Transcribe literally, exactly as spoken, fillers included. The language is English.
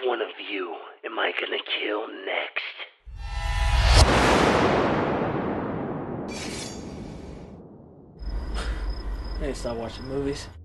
one of you am I gonna kill next? I need to stop watching movies.